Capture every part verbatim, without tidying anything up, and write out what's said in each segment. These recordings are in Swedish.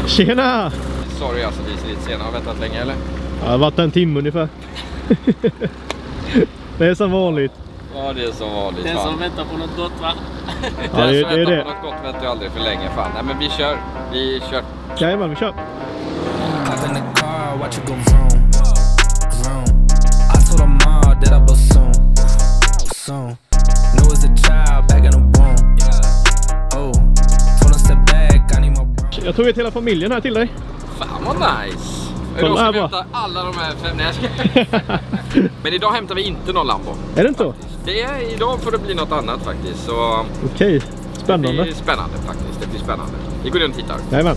Tjena! Sorry alltså, vi är lite sena. Har väntat länge eller? Ja, det har varit en timme ungefär. Det är som vanligt. Ja, det är som vanligt. Den som väntar på något gott, va? Ja, det, Den som det är väntar det. på något gott väntar ju aldrig för länge. Fan. Nej, men vi kör. Vi kör. Jajamän, vi kör. Jag tog ett hela familjen här till dig. Fan vad nice. Kom Idag ska här, vi va? hämta alla de här fem. Nej, jag ska... Men idag hämtar vi inte någon Lambo. Är det inte så? Det är, idag får det bli något annat faktiskt. Så Okej, spännande. det blir spännande faktiskt. Det blir spännande. Vi går runt och tittar. Jajamän.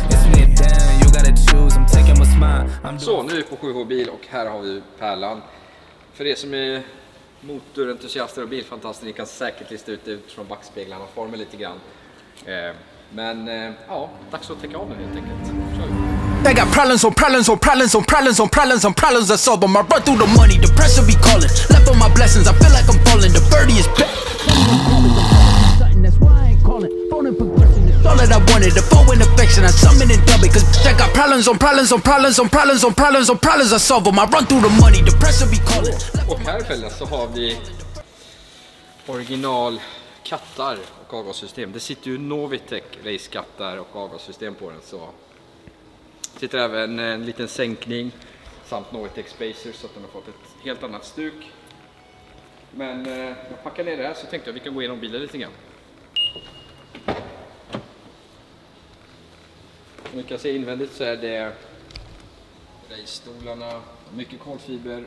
Så, nu är vi på sju H bil och här har vi Pärlan. För er som är motorentusiaster och bilfantaster, ni kan säkert lista ut det utifrån backspeglarna och formen lite grann. Eh, men eh, ja, dags att täcka av den helt enkelt. Kör vi. They got problems on problems on problems on problems on problems on problems I solve them. I run through the money, the pressure be calling. Left on my blessings, I feel like I'm falling. The birdie is back. That's why I ain't calling. Phone and progression is all that I wanted. The phone and affection, I summon and dub it. Cause I got problems on problems on problems on problems on problems on problems I solve them. I run through the money, the pressure be calling. Och här fällan så har vi original kattar och avgassystem. Det sitter ju Novitec racekattar och avgassystem på den, så sitter även en liten sänkning samt Novitec spacer så att den har fått ett helt annat stuk. Men eh, jag packar ner det här så tänkte jag att vi kan gå igenom bilen lite grann. Som ni kan se invändigt så är det racestolarna, mycket kolfiber.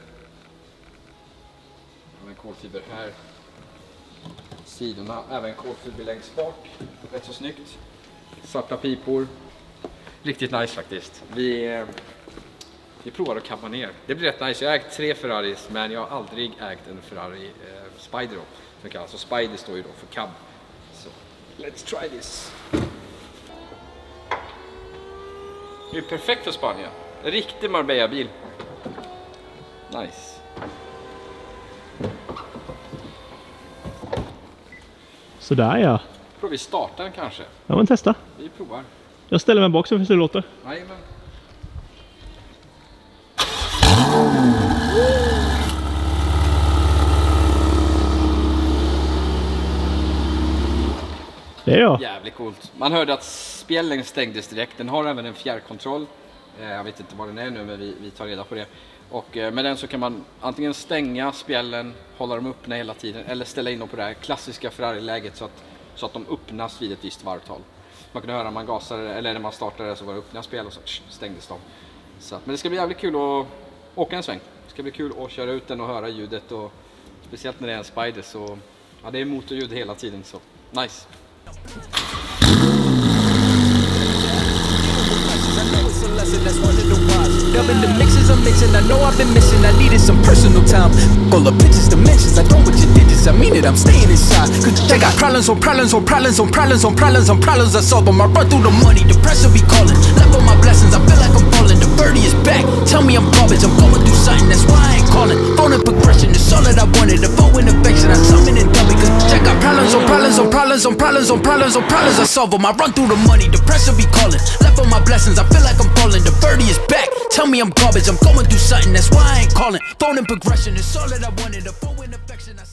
Även kolfiber här. Sidorna, även kolfiber längst bak. Rätt så snyggt. Svarta pipor. Riktigt nice faktiskt. Vi, eh, vi provar att kamma ner. Det blir rätt nice. Jag har ägt tre Ferraris, men jag har aldrig ägt en Ferrari eh, Spider då. Som kallas. Så Spider står ju då för cab. Så let's try this. Det är perfekt för Spanien. En riktig Marbella-bil. Nice. Sådär ja. Provar vi starta den kanske? Ja, men testa. Vi provar. Jag ställer mig bak så får vi se hur det låter. Jajamän. Det är jag. Jävligt coolt. Man hörde att spjällen stängdes direkt. Den har även en fjärrkontroll. Jag vet inte vad den är nu, men vi, vi tar reda på det. Och med den så kan man antingen stänga spjällen, hålla dem öppna hela tiden, eller ställa in dem på det här klassiska Ferrari-läget så att, så att de öppnas vid ett visst varvtal. Man kunde höra när man gasade, eller när man startade så var det öppna spjäll och så stängdes de. Så att, men det ska bli jävligt kul att åka en sväng. Det ska bli kul att köra ut den och höra ljudet, och speciellt när det är en Spider så ja, det är motorljud hela tiden, så nice. Dubbing the mixes I'm mixing, I know I've been missing. I needed some personal time. All the pictures, dimensions, I know what you digits. I mean it, I'm staying inside. Cause they got problems on problems on problems on problems on problems on problems I solve them. I run through the money, the pressure be calling. Left on my blessings, I feel like I'm falling. The birdie is back. Tell me I'm garbage, I'm going through something. That's why I ain't calling. Phone and progression, it's all that I wanted. The phone and affection, I summon and dub it. Cause they got problems on problems on problems on problems on problems on problems I solve them. I run through the money, the pressure be calling. Left on my blessings, I feel like I'm falling. The birdie is back. Tell me I'm garbage, I'm going through something. That's why I ain't calling. Phone and progression, it's all that I wanted. The phone and affection, I